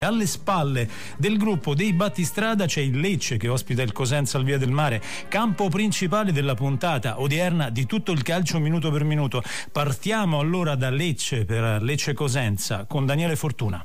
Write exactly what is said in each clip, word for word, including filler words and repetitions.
Alle spalle del gruppo dei battistrada c'è il Lecce che ospita il Cosenza al Via del Mare, campo principale della puntata odierna di tutto il calcio minuto per minuto. Partiamo allora da Lecce per Lecce Cosenza con Daniele Fortuna.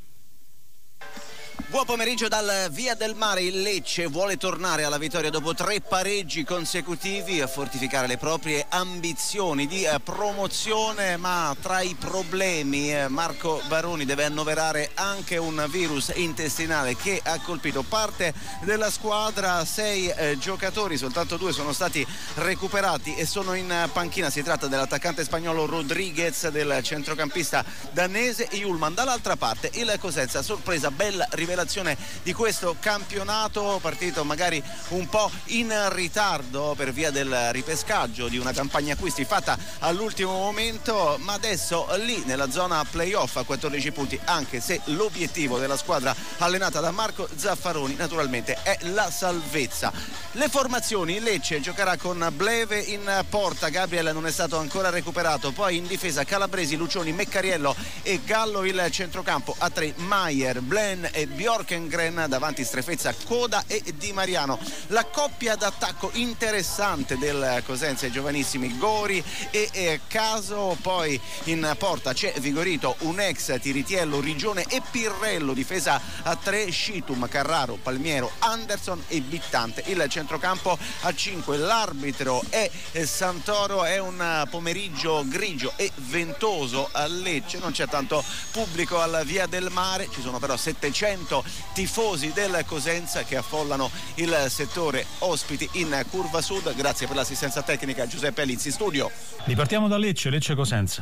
Buon pomeriggio dal Via del Mare. Il Lecce vuole tornare alla vittoria dopo tre pareggi consecutivi, a fortificare le proprie ambizioni di promozione, ma tra i problemi Marco Baroni deve annoverare anche un virus intestinale che ha colpito parte della squadra. Sei eh, giocatori, soltanto due sono stati recuperati e sono in panchina. Si tratta dell'attaccante spagnolo Rodriguez, del centrocampista danese Ullman. Dall'altra parte il Cosenza, sorpresa, bella rivelazione di questo campionato, partito magari un po' in ritardo per via del ripescaggio di una campagna acquisti fatta all'ultimo momento, ma adesso lì nella zona playoff a quattordici punti, anche se l'obiettivo della squadra allenata da Marco Zaffaroni naturalmente è la salvezza. Le formazioni: il Lecce giocherà con Bleve in porta, Gabriel non è stato ancora recuperato, poi in difesa Calabresi, Lucioni, Meccariello e Gallo. Il centrocampo a tre, Maier, Blen e Bjorkengren, davanti Strefezza, Coda e Di Mariano. La coppia d'attacco interessante del Cosenza, i giovanissimi Gori e, e Caso. Poi in porta c'è Vigorito, un ex Tiritiello, Rigione e Pirrello. Difesa a tre, Scitum, Carraro, Palmiero, Anderson e Bittante. Il centrocampo a cinque, l'arbitro è Santoro. È un pomeriggio grigio e ventoso a Lecce, non c'è tanto pubblico alla Via del Mare, ci sono però settecento tifosi del Cosenza che affollano il settore ospiti in curva sud. Grazie per l'assistenza tecnica Giuseppe Alizzi, studio. Ripartiamo da Lecce, Lecce Cosenza.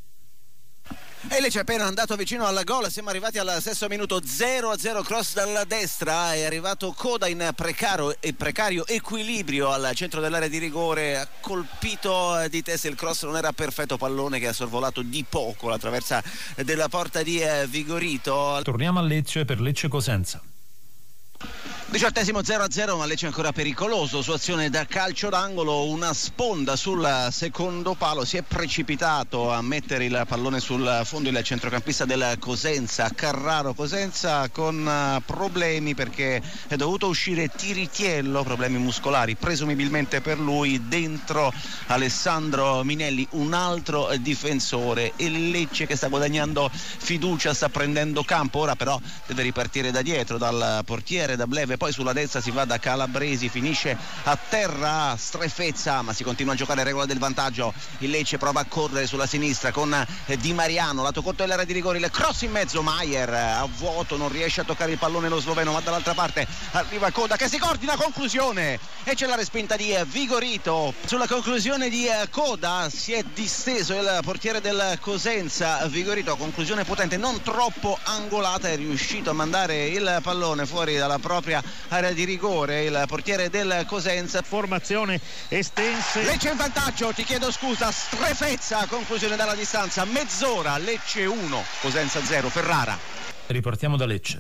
E Lecce è appena andato vicino al gol, siamo arrivati al sesto minuto, zero a zero, cross dalla destra, è arrivato Coda in precario, e precario equilibrio al centro dell'area di rigore, ha colpito di testa, il cross non era perfetto, pallone che ha sorvolato di poco la traversa della porta di Vigorito. Torniamo a Lecce per Lecce Cosenza. Diciottesimo, zero a zero, ma Lecce ancora pericoloso su azione da calcio d'angolo, una sponda sul secondo palo, si è precipitato a mettere il pallone sul fondo il centrocampista del Cosenza, Carraro. Cosenza con problemi perché è dovuto uscire Tiritiello, problemi muscolari presumibilmente per lui, dentro Alessandro Minelli, un altro difensore, e Lecce che sta guadagnando fiducia, sta prendendo campo, ora però deve ripartire da dietro, dal portiere, da Bleve, poi sulla destra si va da Calabresi, finisce a terra Strefezza, ma si continua a giocare regola del vantaggio. Il Lecce prova a correre sulla sinistra con Di Mariano, lato corto dell'area di rigore, il cross in mezzo, Maier a vuoto, non riesce a toccare il pallone lo sloveno, ma dall'altra parte arriva Coda che si coordina, conclusione, e c'è la respinta di Vigorito. Sulla conclusione di Coda si è disteso il portiere del Cosenza, Vigorito, conclusione potente, non troppo angolata, è riuscito a mandare il pallone fuori dalla propria area di rigore il portiere del Cosenza. Formazione estense, Lecce in vantaggio, ti chiedo scusa, Strefezza, conclusione dalla distanza, mezz'ora, Lecce uno, Cosenza zero, Ferrara. Ripartiamo da Lecce.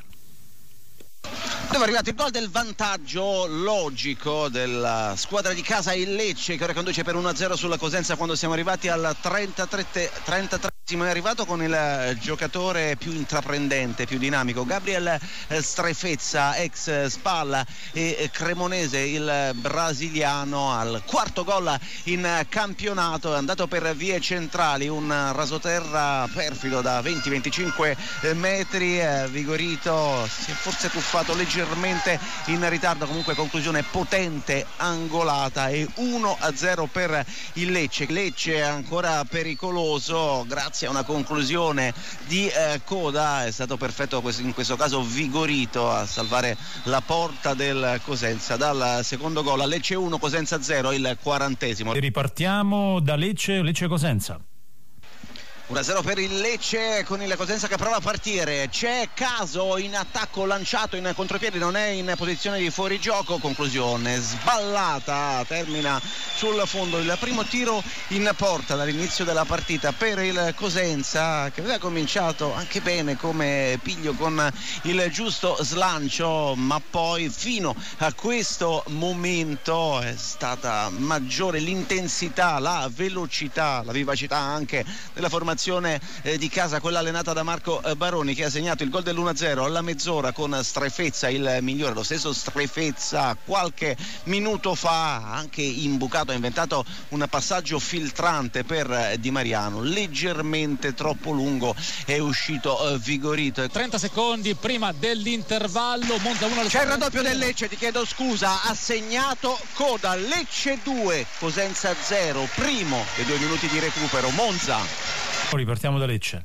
Dove è arrivato il gol del vantaggio logico della squadra di casa, il Lecce, che ora conduce per uno a zero sulla Cosenza quando siamo arrivati al trentatré, trentatré. È arrivato con il giocatore più intraprendente, più dinamico, Gabriel Strefezza, ex Spalla e Cremonese, il brasiliano, al quarto gol in campionato, è andato per vie centrali, un rasoterra perfido da venti venticinque metri. Vigorito si è forse tuffato leggermente in ritardo, comunque conclusione potente, angolata, e uno a zero per il Lecce. Lecce è ancora pericoloso grazie a una conclusione di eh, Coda, è stato perfetto in questo caso Vigorito a salvare la porta del Cosenza dal secondo gol. A Lecce uno, Cosenza zero, il quarantesimo. E ripartiamo da Lecce, Lecce Cosenza. uno a zero per il Lecce con il Cosenza che prova a partire, c'è Caso in attacco, lanciato in contropiede, non è in posizione di fuorigioco, conclusione sballata, termina sul fondo il primo tiro in porta dall'inizio della partita per il Cosenza, che aveva cominciato anche bene come piglio con il giusto slancio, ma poi fino a questo momento è stata maggiore l'intensità, la velocità, la vivacità anche della formazione formazione eh, di casa, quella allenata da Marco eh, Baroni, che ha segnato il gol dell'uno a zero alla mezz'ora con Strefezza, il migliore, lo stesso Strefezza qualche minuto fa ha anche imbucato, ha inventato un passaggio filtrante per eh, Di Mariano, leggermente troppo lungo, è uscito eh, Vigorito. trenta secondi prima dell'intervallo, Monza uno. C'è il raddoppio del Lecce, ti chiedo scusa, ha segnato Coda, Lecce due, Cosenza zero, primo dei due minuti di recupero, Monza. Ripartiamo da Lecce.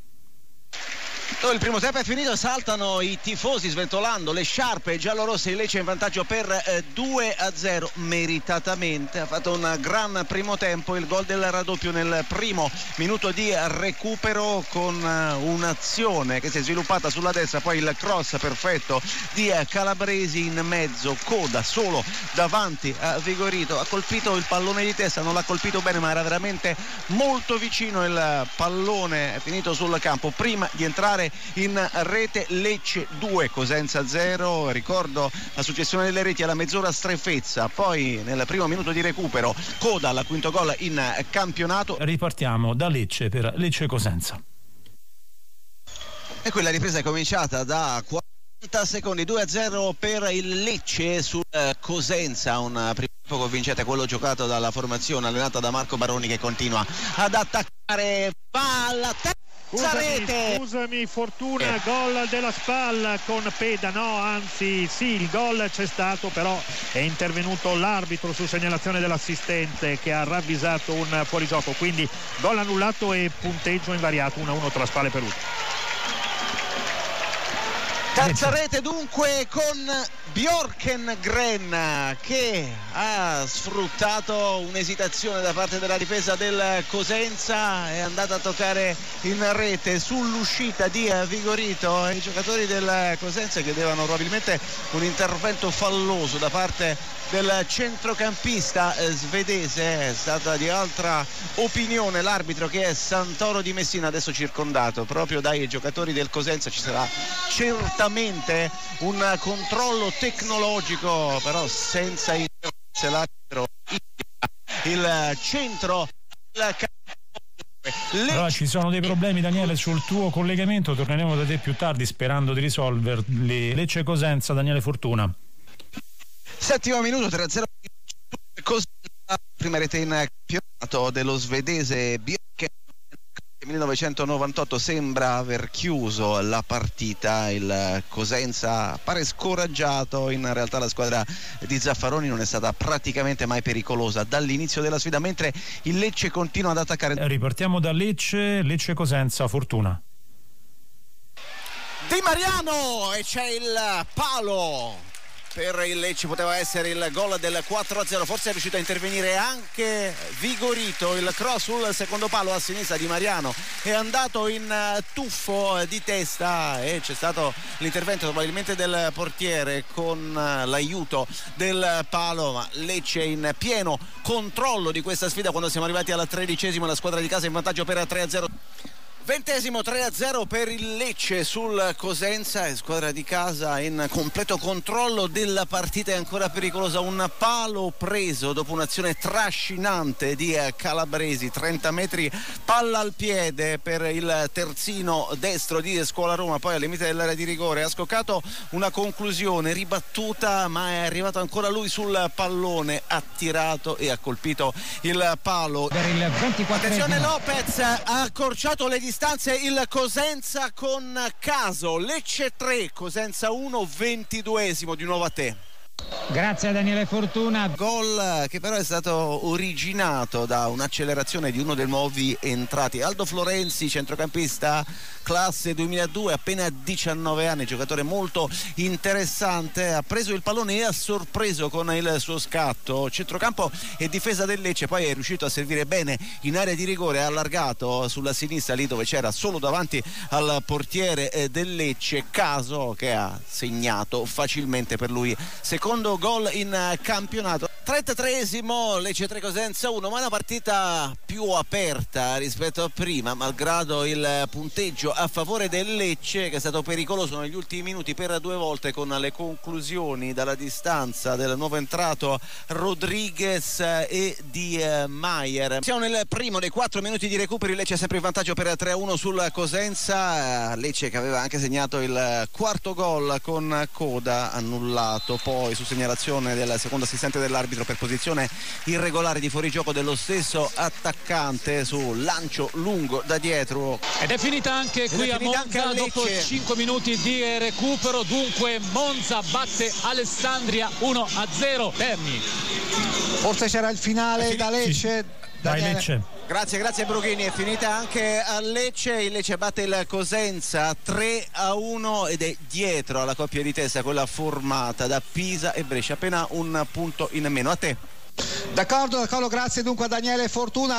Il primo tempo è finito, saltano i tifosi sventolando le sciarpe giallorosse, il Lecce in vantaggio per eh, due a zero, meritatamente. Ha fatto un gran primo tempo, il gol del raddoppio nel primo minuto di recupero con eh, un'azione che si è sviluppata sulla destra, poi il cross perfetto di eh, Calabresi in mezzo, Coda solo davanti a Vigorito, ha colpito il pallone di testa, non l'ha colpito bene ma era veramente molto vicino, il pallone è finito sul campo prima di entrare in rete. Lecce due, Cosenza zero. Ricordo la successione delle reti alla mezz'ora Strefezza, poi nel primo minuto di recupero Coda al quinto gol in campionato. Ripartiamo da Lecce per Lecce Cosenza. E quella ripresa è cominciata da quaranta secondi, due a zero per il Lecce sul Cosenza, un primo tempo convincente, quello giocato dalla formazione allenata da Marco Baroni, che continua ad attaccare, palla Scusami, scusami Fortuna, gol della Spal con Peda, no, anzi sì, il gol c'è stato, però è intervenuto l'arbitro su segnalazione dell'assistente che ha ravvisato un fuorigioco, quindi gol annullato e punteggio invariato, uno a uno tra Spal e Perugia. Terza rete dunque con Bjorkengren, che ha sfruttato un'esitazione da parte della difesa del Cosenza, è andata a toccare in rete sull'uscita di Vigorito. I giocatori del Cosenza chiedevano probabilmente un intervento falloso da parte del centrocampista svedese. È stata di altra opinione l'arbitro, che è Santoro di Messina, adesso circondato proprio dai giocatori del Cosenza. Ci sarà certamente un controllo tecnologico, però senza il il centro il Allora, ci sono dei problemi, Daniele, sul tuo collegamento, torneremo da te più tardi sperando di risolverli. Lecce Cosenza, Daniele Fortuna. Settimo minuto, tre a zero, prima rete in campionato dello svedese Bjork. millenovecentonovantotto sembra aver chiuso la partita, il Cosenza pare scoraggiato, in realtà la squadra di Zaffaroni non è stata praticamente mai pericolosa dall'inizio della sfida, mentre il Lecce continua ad attaccare. Ripartiamo da Lecce, Lecce Cosenza, Fortuna. Di Mariano, e c'è il palo per il Lecce, poteva essere il gol del quattro a zero, forse è riuscito a intervenire anche Vigorito, il cross sul secondo palo a sinistra di Mariano è andato in tuffo di testa e c'è stato l'intervento probabilmente del portiere con l'aiuto del palo, ma Lecce in pieno controllo di questa sfida quando siamo arrivati alla tredicesima, la squadra di casa in vantaggio per tre a zero. Ventesimo, tre a zero per il Lecce sul Cosenza, e squadra di casa in completo controllo della partita, è ancora pericolosa, un palo preso dopo un'azione trascinante di Calabresi, trenta metri, palla al piede per il terzino destro di Scuola Roma, poi al limite dell'area di rigore ha scoccato una conclusione ribattuta, ma è arrivato ancora lui sul pallone, ha tirato e ha colpito il palo. Per il ventiquattro. Attenzione, Lopez ha accorciato le distanze, il Cosenza con caso. Lecce tre, Cosenza uno, ventiduesimo, di nuovo a te. Grazie a Daniele Fortuna. Gol che però è stato originato da un'accelerazione di uno dei nuovi entrati, Aldo Florenzi, centrocampista classe duemiladue, appena diciannove anni, giocatore molto interessante, ha preso il pallone e ha sorpreso con il suo scatto centrocampo e difesa del Lecce, poi è riuscito a servire bene in area di rigore, ha allargato sulla sinistra lì dove c'era solo davanti al portiere del Lecce, caso che ha segnato facilmente per lui secondo secondo gol in campionato. trentatreesimo, Lecce tre Cosenza uno, ma una partita più aperta rispetto a prima, malgrado il punteggio a favore del Lecce, che è stato pericoloso negli ultimi minuti per due volte con le conclusioni dalla distanza del nuovo entrato Rodriguez e di eh, Maier. Siamo nel primo dei quattro minuti di recupero, il Lecce è sempre in vantaggio per tre a uno sul Cosenza. Lecce che aveva anche segnato il quarto gol con coda annullato poi su segnalazione del secondo assistente dell'arbitro per posizione irregolare di fuorigioco dello stesso attaccante su lancio lungo da dietro. Ed è finita anche qui a Monza a dopo cinque minuti di recupero. Dunque Monza batte Alessandria uno a zero. Terni. Forse c'era il finale da Lecce. Vai Lecce. Grazie, grazie Brughini. È finita anche a Lecce. Il Lecce batte il Cosenza tre a uno ed è dietro alla coppia di testa, quella formata da Pisa e Brescia, appena un punto in meno. A te. D'accordo, d'accordo, grazie dunque a Daniele Fortuna.